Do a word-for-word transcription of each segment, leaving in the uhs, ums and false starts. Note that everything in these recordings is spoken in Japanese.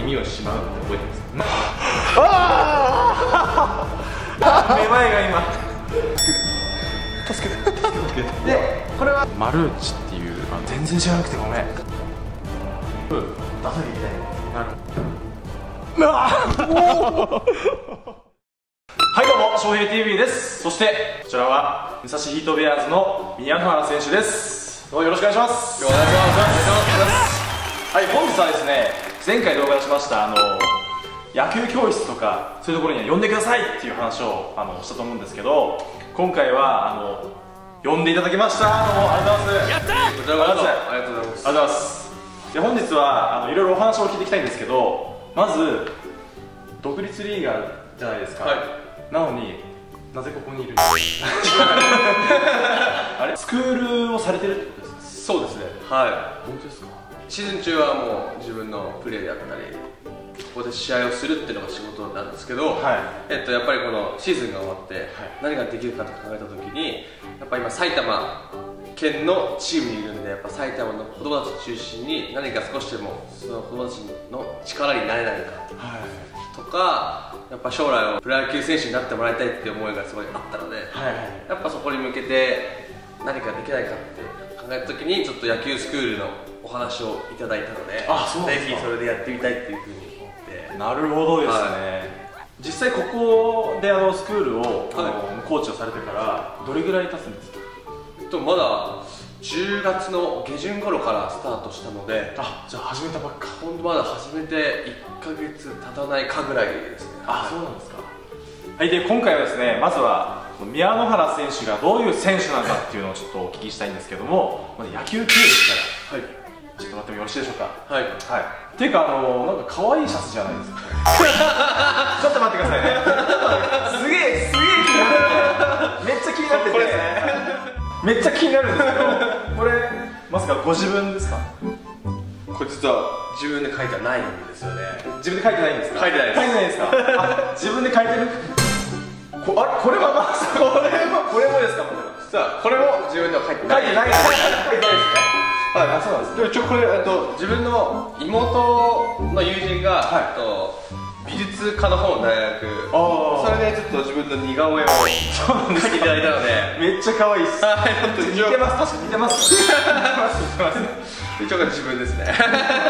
耳をしまうって覚えてます。ああめまいが今助けて助けて。でこれはマルーチっていう、あ全然知らなくてごめん。うん出さなきゃいけない。なるほど。はいどうも、翔平 ティーブイ です。そしてこちらは武蔵ヒートベアーズの宮原選手です。どうもよろしくお願いします。よろしくお願いします。はい、本日はですね、前回動画出しましたあの野球教室とかそういうところには呼んでくださいっていう話をあのしたと思うんですけど、今回はあの呼んでいただきました。どうもありがとうございます。やったー。こちらこそありがとうございます。ありがとうございます。で本日はあのいろいろお話を聞いていきたいんですけど、まず独立リーガーじゃないですか。はい、なのになぜここにいるんですか？あれスクールをされてるってことですか？ そうですね。はい。 本当ですか？ シーズン中はもう自分のプレーであったり、ここで試合をするっていうのが仕事なんですけど、はい、えっとやっぱりこのシーズンが終わって、はい、何ができるかと考えたときに、やっぱ今埼玉県のチームにいるんで、やっぱ埼玉の子供たち中心に何か少しでもその子供たちの力になれないか、はい、とか、やっぱ将来はプロ野球選手になってもらいたいっていう思いがすごいあったので、はい、やっぱそこに向けて何かできないかって考えたときに、ちょっと野球スクールのお話をいただいたので、ぜひそれでやってみたいっていうふうに思って。 なるほどですね。はい、実際ここであのスクールを、はい、あのコーチをされてからどれぐらい経つんですか？ とまだじゅうがつの下旬頃からスタートしたので、 あ、じゃあ始めたばっか。 ほんとまだ始めていっかげつ経たないかぐらいですね。 あ、そうなんですか。はい、で今回はですね、まずは宮野原選手がどういう選手なのかっていうのをちょっとお聞きしたいんですけども、まず野球経歴から、はい、ちょっと待ってもよろしいでしょうか？はい、はい、っていうかあのなんか可愛いシャツじゃないですか。ちょっと待ってくださいね。すげえすげえ気になってて、めっちゃ気になってて、これですね。めっちゃ気になるんですけど、これまさかご自分ですか？ これ実は自分で書いてはないんですよね。 自分で書いてないんですか？ 書いてないです。 書いてないですか？あ、自分で書いてる。こあれこれはまさかこれもこれもですか？ 実はこれも自分では書いてない。 書いてないです。書いてないですか？はい、あ、そうなんです。 でも一応これえっと自分の妹の友人が、はい、と美術科の方の大学、それでちょっと自分の似顔絵を書いていただいたので、 めっちゃ可愛いです。はい、本当に似てます。確かに似てます。似てます似てます。 一応が自分ですね。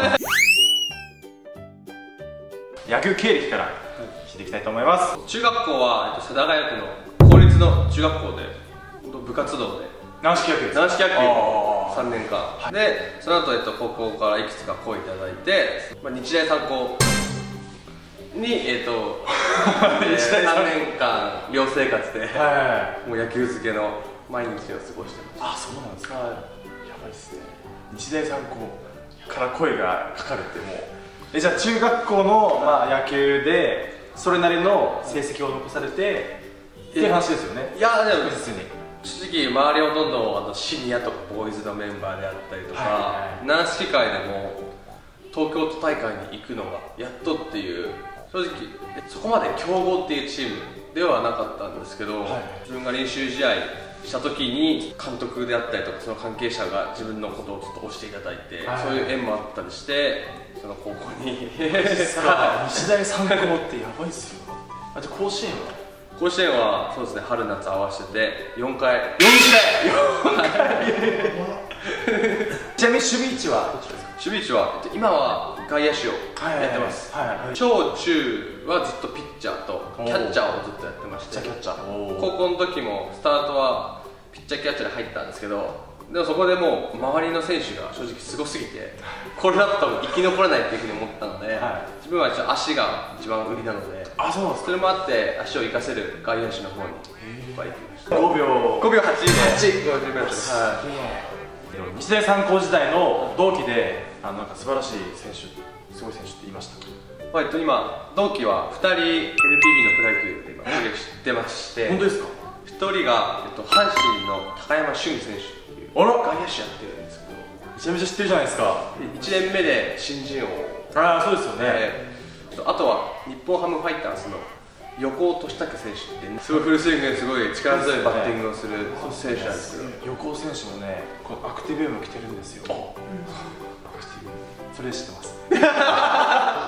野球経歴から聞いていきたいと思います。 中学校は世田谷区の公立の中学校で部活動で軟式野球です。 軟式野球をさんねんかんで、その後、えっと、高校からいくつか校いただいて、まあ、日大三高に、えっとさんねんかん寮生活で、はい、もう野球漬けの毎日を過ごしてました。 あ、そうなんですか。はい、やばいですね。日大三高から声がかかるってもう、えじゃあ中学校の、まあ、野球でそれなりの成績を残されてっていう話ですよね。 いやでも別に正直周りほとんどあのシニアとかボーイズのメンバーであったりとか、軟式界でも東京都大会に行くのがやっとっていう、正直そこまで強豪っていうチームではなかったんですけど、はい、自分が練習試合した時に監督であったりとかその関係者が自分のことをちょっと押していただいて、はい、そういう縁もあったりしてその高校に日大三高ってやばいっすよ。あ、じゃあ甲子園は甲子園はそうですね、春夏合わせてよんかい。よんかいちなみに守備位置はどっちですか？ 守備位置は今は外野手をやってます。小中はずっとピッチャーとキャッチャーをずっとやってまして、高校の時もスタートはピッチャーキャッチャーで入ったんですけど、でもそこでもう周りの選手が正直すごすぎて、これだと多分生き残れないっていうふうに思ったので、はい、自分は一応足が一番売りなので、あ、そうなんですか。それもあって足を生かせる外野手の方にいっぱい行きました。ごびょうごびょうはちではちごびょうはちです。はい、 日大三高時代の同期であのなんか素晴らしい選手、すごい選手って言いましたか？ はい、と今同期はふたり エヌピービー のプロ野球で今プレーしてまして、 本当ですか？ ひとりが、えっと、阪神の高山俊選手っていう外野手やってるんですけど、 めちゃめちゃ知ってるじゃないですか。 いちねんめで新人王。 ああ、そうですよね。 えー、あとは日本ハムファイターズの横尾俊武選手って、ね、すごいフルスイングですごい力強いバッティングをする選手なんですけど、 横尾選手もね、このアクティブも着てるんですよ。アクティブ、それ知ってます。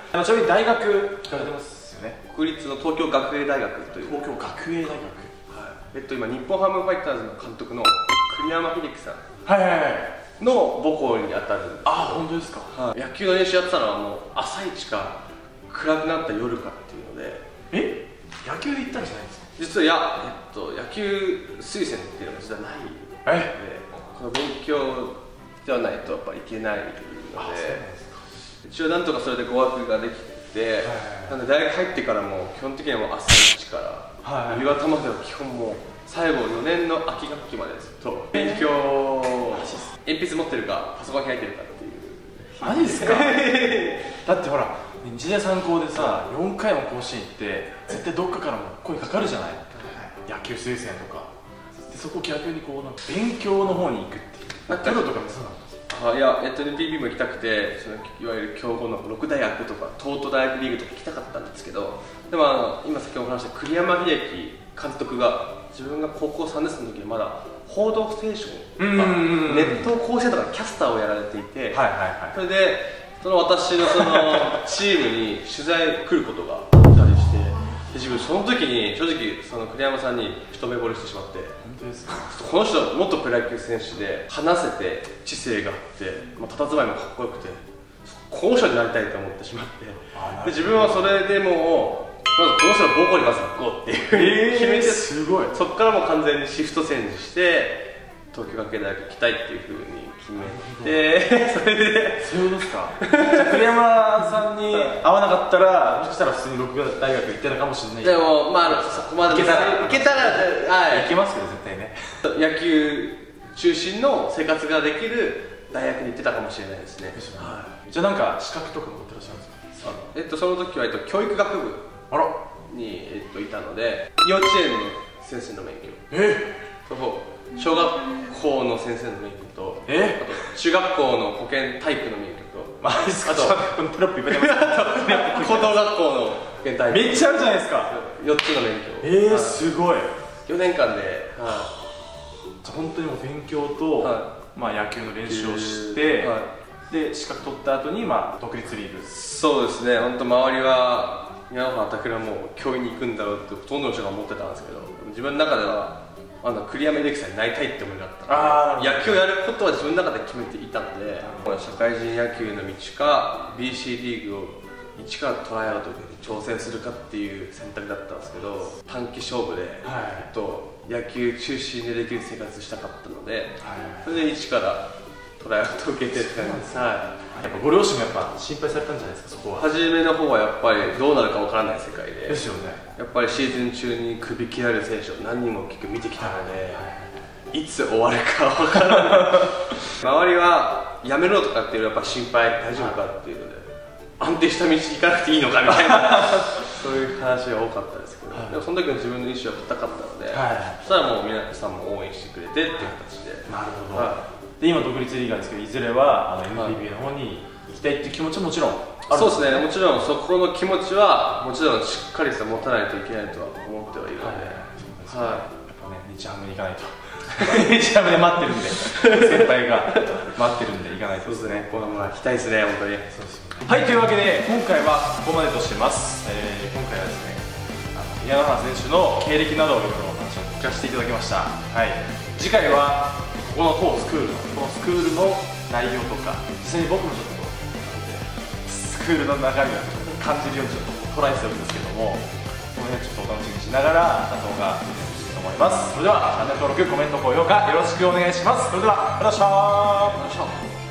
ちなみに大学行かれてますよね。 国立の東京学芸大学という。 東京学芸大学。はい。 えっと今日本ハムファイターズの監督の栗山英樹さん。 はいはいはい。 の母校に当たるんですけど。 あ、本当ですか。 はい、野球の練習やってたのはもう朝一か暗くなった夜かっていうので。 え、野球で行ったんじゃないですか。 実はいや、えっと野球推薦っていうのが実はないので、この勉強ではないとやっぱりいけないので、一応なんとかそれで合格ができて、なので大学入ってからも基本的にはもう朝一から夕方までは基本もう最後よねんの秋学期までずっと勉強、鉛筆持ってるかパソコン開いてるかっていう。 マジですか。だってほら日大三高でさよんかいも甲子園行って絶対どっかからも声かかるじゃない、野球推薦とかで、そこ逆にこうなんか勉強の方に行くっていう。プロとかもそうなんですか。 あ、いや、えっと エヌピービー も行きたくて、そのいわゆる強豪のろく大学とか東都大学リーグとか行きたかったんですけど、でもあの今先ほど話した栗山英樹監督が自分が高校さんねん生の時にまだ「報道ステーション」とか熱湯甲子園とかのキャスターをやられていて、それでその私のそのチームに取材来ることがあったりして、で自分その時に正直その栗山さんに一目惚れしてしまって、 本当ですか。 この人は元プロ野球選手で話せて知性があって、まあ、佇まいもかっこよくて、この人になりたいと思ってしまって、で自分はそれでもうまずこの人の母校にまず行こうっていうふうに決めて、すごいそこからもう完全にシフトチェンジして東京学芸大学行きたいっていうふうに決めて、それでそういうことですか。栗山さんに会わなかったらもしかしたら普通にろく大学行ってたかもしれない。 でもまあそこまで行けたら行けたらはい行けますけど絶対ね。 野球中心の生活ができる大学に行ってたかもしれないですね。 はい、じゃあなんか資格とか持ってらっしゃるんですか。 えっとその時は、えっと、教育学部あらに、えっと、いたので、幼稚園の先生の免許、 えと小学校の先生の免許と、 えあと中学校の保健体育の免許と、 マジですか。 あとこのテロップいっぱい出ます高等学校の保健体育、 めっちゃあるじゃないですか。 よっつの免許。 えー、すごい。 よねんかんで、はじゃあ本当にもう勉強と、 はまあ野球の練習をして、 はで資格取った後にまあ独立リーグ。 い、そうですね。本当周りは宮野原拓郎も教員に行くんだろうってほとんどの人が思ってたんですけど、自分の中ではあの栗山英樹さんになりたいって思いがあったので、野球をやることは自分の中で決めていたので、社会人野球の道か ビーシー リーグを一からトライアウトで挑戦するかっていう選択だったんですけど、短期勝負で、はい、えっと、野球中心でできる生活したかったので、はい、それで一からトライアウトを受けてって感じです。はい、 やっぱご両親もやっぱ心配されたんじゃないですか。そこは初めの方はやっぱりどうなるかわからない世界でですよね。 やっぱりシーズン中に首切られる選手を何人も結局見てきたので、はい、いつ終わるかわからない周りはやめろとかっていうのはやっぱ心配、大丈夫かっていうので、安定した道行かなくていいのかみたいなそういう話が多かったですけど、はい、でもその時の自分の意思は固かったので、はい、そしたらもう皆さんも応援してくれてっていう形で。 なるほど、はい、で今独立リーガーですけど、いずれはあの エヌピービー の方に行きたいっていう気持ちはもちろんある。 そうですね、もちろんそこの気持ちはもちろんしっかりと持たないといけないとは思ってはいるので、はい、やっぱね日ハムに行かないと日ハムで待ってるんで先輩が待ってるんで行かないとですね。 このまま行きたいですね、本当に。 そうですよね。はい、というわけで今回はここまでとしてます。えー、今回はですね、あの宮野原選手の経歴などをいろいろお話を聞かせていただきました。はい、次回はこの当スクールのこのスクールの内容とか、実際に僕もちょっとスクールの中身を感じるようにちょっとトライするんですけども、この辺ちょっとお楽しみにしながら動画を見ていきたいと思います。それではチャンネル登録、コメント、高評価よろしくお願いします。それではありがとうございました。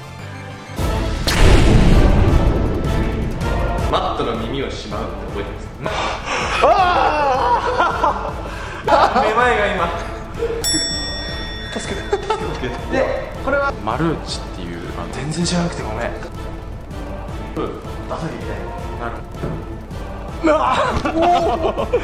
マットの耳をしまうって覚えてますか？ ああめまいが今助けて助けて。でこれはマルーチっていう、全然知らなくてごめん。うん、出さなきゃいけない。なるほど。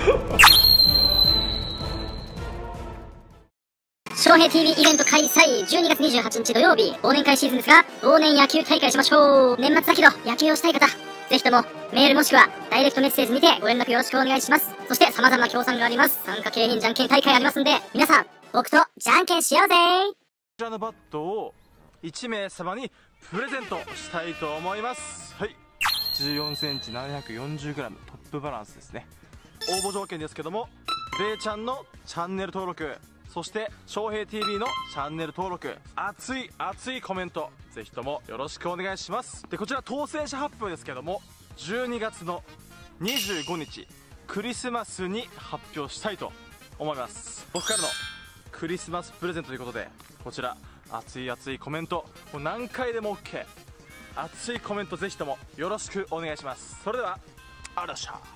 翔平 ティーブイ イベント開催、じゅうにがつにじゅうはちにち土曜日、忘年会シーズンですが、忘年野球大会しましょう。年末だけど野球をしたい方、ぜひともメールもしくはダイレクトメッセージにてご連絡よろしくお願いします。そして様々な協賛があります。参加景品じゃんけん大会ありますんで、皆さん僕とじゃんけんしようぜ。 こちらのバットをいちめい様にプレゼントしたいと思います。はい。 ちじゅうよんセンチ、ななひゃくよんじゅうグラム、トップバランスですね。応募条件ですけども、べーちゃんのチャンネル登録、そして翔平 ティーブイ のチャンネル登録、熱い熱いコメント、ぜひともよろしくお願いします。でこちら当選者発表ですけども、じゅうにがつのにじゅうごにちクリスマスに発表したいと思います。僕からのクリスマスプレゼントということで、こちら熱い熱いコメント、もう何回でも OK、 熱いコメントぜひともよろしくお願いします。それではあらっしゃ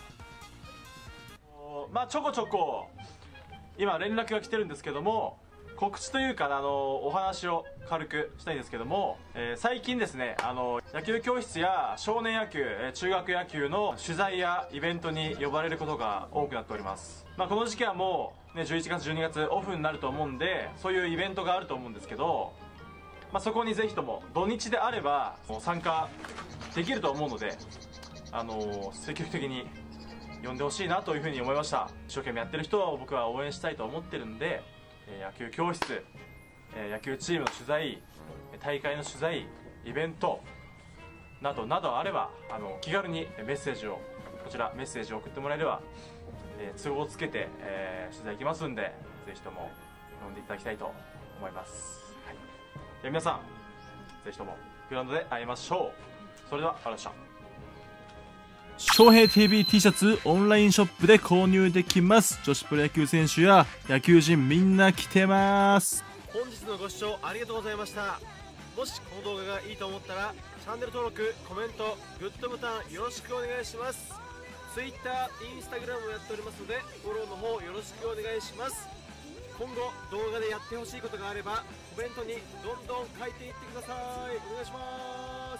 まあちょこちょこ今連絡が来てるんですけども、告知というかあのお話を軽くしたいんですけども、えー、最近ですね、あの野球教室や少年野球、えー、中学野球の取材やイベントに呼ばれることが多くなっております。まあ、この時期はもう、ね、じゅういちがつじゅうにがつオフになると思うんで、そういうイベントがあると思うんですけど、まあ、そこにぜひとも土日であれば参加できると思うので、あのー、積極的に呼んでほしいなというふうに思いました。一生懸命やってる人を僕は応援したいと思ってるんで、野球教室、野球チームの取材、大会の取材、イベントなどなどあれば、あの気軽にメッセージをこちらメッセージを送ってもらえれば、えー、都合をつけて、えー、取材行きますんで、ぜひとも呼んでいただきたいと思います。はい、で皆さんぜひともグラウンドで会いましょう。それではありがとうございました。 翔平 ティーブイ T シャツオンラインショップで購入できます。女子プロ野球選手や野球人みんな来てます。 本日のご視聴ありがとうございました。もしこの動画がいいと思ったらチャンネル登録、コメント、グッドボタンよろしくお願いします。 Twitter、Instagram をやっておりますのでフォローの方よろしくお願いします。今後動画でやってほしいことがあればコメントにどんどん書いていってください。お願いします。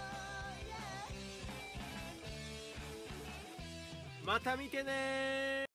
また見てねー。